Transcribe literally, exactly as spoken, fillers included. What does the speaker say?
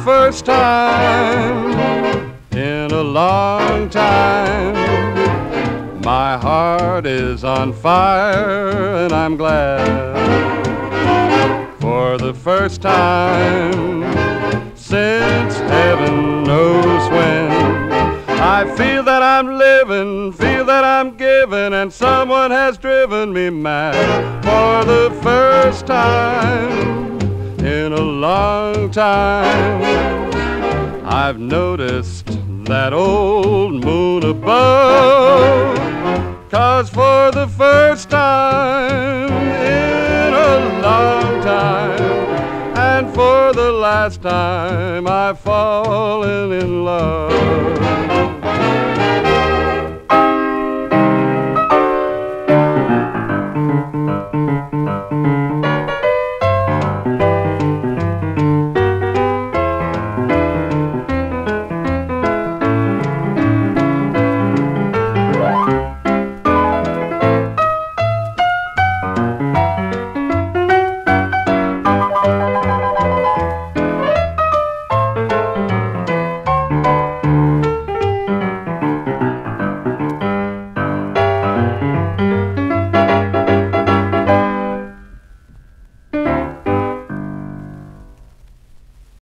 first time in a long time, my heart is on fire and I'm glad. For the first time since heaven knows when, I feel that I'm living, feel that I'm giving, and someone has driven me mad. For the first time in a long time, I've noticed that old moon above, 'cause for the first time in a long time, and for the last time, I've fallen in love.